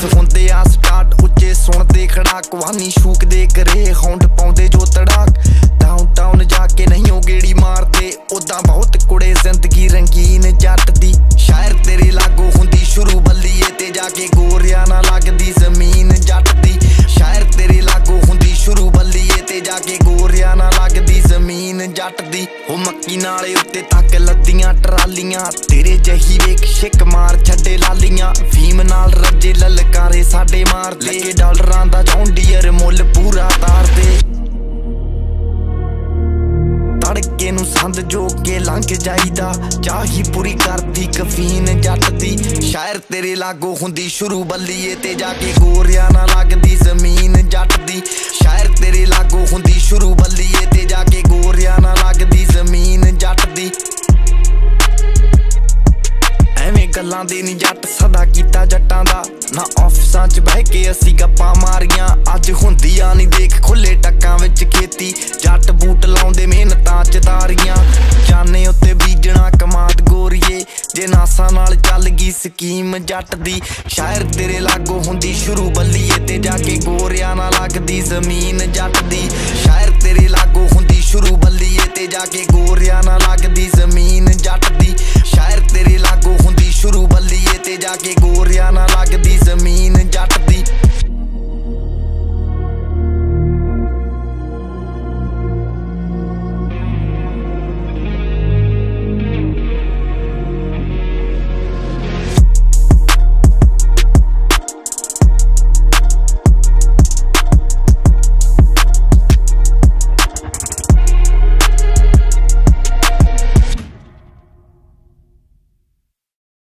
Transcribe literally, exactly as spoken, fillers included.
dance हुंदे आ start उच्चे सुणदे खड़ाक वानी शूकदे करे हौंड पाउंदे जो तड़ाक डाउन टाउन जाके नहीं ओ गेड़ी मारदे उदा बहुत कुड़े जिंदगी रंगीन जट दी शायर तेरे लागो हुंदी शुरू बल्लीए ते जाके गोरिया ना लगदी जमीन जट दी शायर तेरे लागो हुंदी शुरू बल्लीए ते जाके गोरिया ना लगदी जमीन जट दी ओ मक्की नाले उत्ते तक लद्दियां ट्रालियां तेरे जही वेख शिक मार छड्डे लालियां भीम नाल रजे ललकारे साडे मारदे लगे डॉलरां दा जौंडियर मुੱਲ पूरा तारदे तड़के नूं संद जो के लंघ जाईदा चाही पूरी करदी कफीन जट दी शायर तेरे लागो हुंदी शुरू बल्लीए ते जाके गोरिया ना लगदी जमीन जट दी शायर तेरे लागो हुंदी शुरू बल्लीए ते जाके गोरिया ना लगदी जमीन जट दी ਐਵੇਂ ਗੱਲਾਂ ਦੇ ਨੀ ਜੱਟ ਸਦਾ ਕੀਤਾ ਜੱਟਾਂ ਦਾ ਨਾ ਆਫਿਸਾਂ 'ਚ ਬਹਿ ਕੇ ਅਸੀਂ ਗੱਪਾਂ ਮਾਰੀਆਂ ਅੱਜ ਹੁੰਦੀਆਂ ਨੀ ਦੇਖ ਖੁੱਲੇ ਟੱਕਾਂ ਵਿੱਚ ਖੇਤੀ ਜੱਟ ਬੂਟ ਲਾਉਂਦੇ ਮਿਹਨਤਾਂ 'ਚ ਤਾਰੀਆਂ ਜਾਨੇ ਉੱਤੇ ਬੀਜਣਾ ਕਮਾਦ ਗੋਰੀਏ ਜੇ ਨਾਸਾਂ ਨਾਲ ਚੱਲ ਗਈ ਸਕੀਮ ਜੱਟ ਦੀ ਸ਼ਾਇਰ ਤੇਰੇ ਲਾਗੋ ਹੁੰਦੀ ਸ਼ੁਰੂ ਬੱਲੀਏ ਤੇ ਜਾ ਕੇ ਗੋਰਿਆਂ ਨਾਲ ਲੱਗਦੀ ਜ਼ਮੀਨ ਜੱਟ ਦੀ